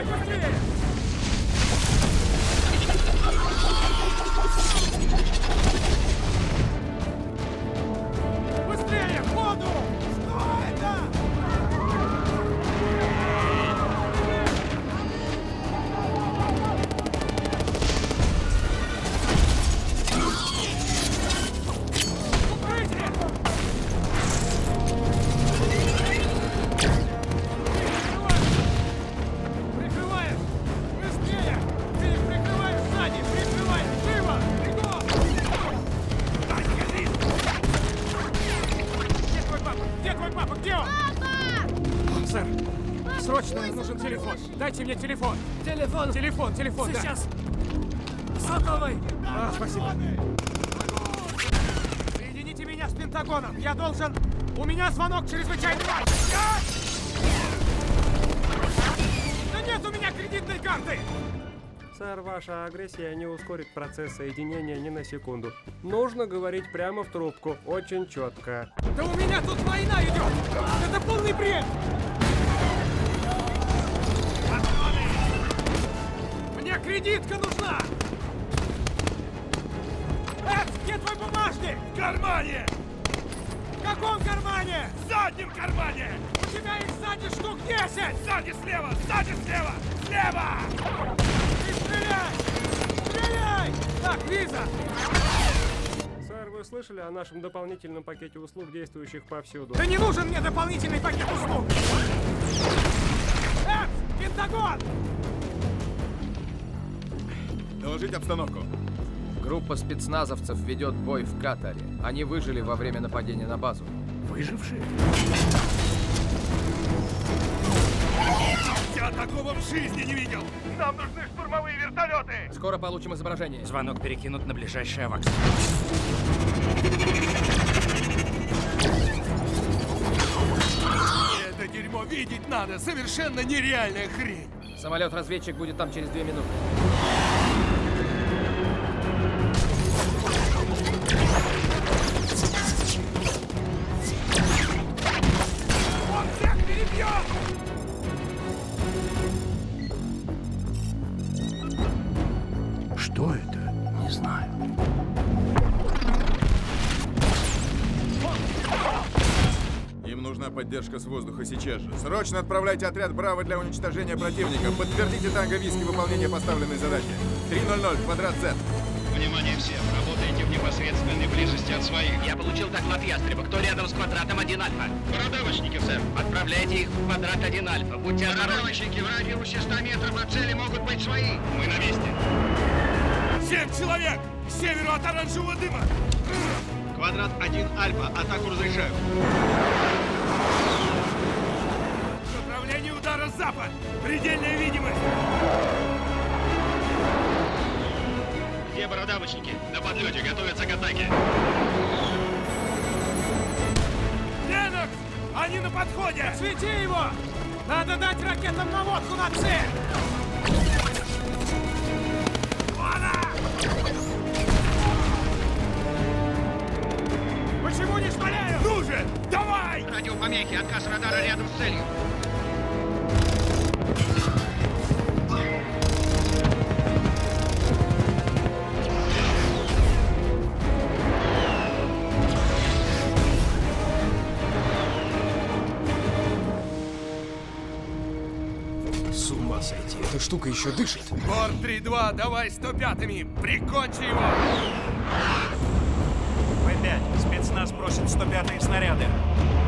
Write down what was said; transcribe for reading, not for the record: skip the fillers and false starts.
Стреляй, быстрее! Быстрее, в воду! Что это? Укрытие! Прикрываешь! Быстрее! Ты их прикрываешь сзади! Прикрывай! Живо! Бегом! Где твой папа? Где он? Папа! Сэр, срочно нужен телефон. Дайте мне телефон. Телефон, Сейчас! Сотовый! да. Спасибо. Соедините меня с Пентагоном. Я должен... У меня звонок чрезвычайно важный. Да нет у меня кредитной карты! Сэр, ваша агрессия не ускорит процесс соединения ни на секунду. Нужно говорить прямо в трубку, очень четко. Да у меня тут война идет! Это полный бред! Мне кредитка нужна! Где твой бумажник? В кармане! В каком кармане? В заднем кармане! У тебя их сзади штук 10! Сзади слева! Сзади слева! Слева! Ты стреляй! Стреляй! Так, виза! Сэр, вы слышали о нашем дополнительном пакете услуг, действующих повсюду? Да не нужен мне дополнительный пакет услуг! Пентагон! Доложить обстановку. Группа спецназовцев ведет бой в Катаре. Они выжили во время нападения на базу. Выжившие? Я такого в жизни не видел! Нам нужны штурмовые вертолеты! Скоро получим изображение. Звонок перекинут на ближайший авакс. Это дерьмо видеть надо! Совершенно нереальная хрень! Самолет-разведчик будет там через 2 минуты. Он всех перебьет! Что это? Не знаю. Им нужна поддержка с воздуха сейчас же. Срочно отправляйте отряд «Браво» для уничтожения противника. Подтвердите Танго Виски выполнение поставленной задачи. 300, квадрат Z. Внимание всем, работайте в непосредственной близости от своих. Я получил доклад Ястреба. Кто рядом с квадратом 1 Альфа? Бородавочники, сэр. Отправляйте их в квадрат 1 Альфа. Будьте осторожны. Бородавочники, в радиусе 100 метров от цели могут быть свои. Мы на месте. 7 человек! К северу от оранжевого дыма! Квадрат 1 Альфа, атаку разрешаю. Направление удара запад! Предельная видимость! Где бородавочники? На подлете, готовятся к атаке. Ленокс! Они на подходе! Свети его! Надо дать ракетам наводку на цель! Почему не шмаляю? Ну же! Давай! Радиопомехи, отказ радара рядом с целью. С ума сойти. Эта штука еще дышит. Борт 3-2, давай 105-ми! Прикончи его! В5. Спецназ просит 105-е снаряды.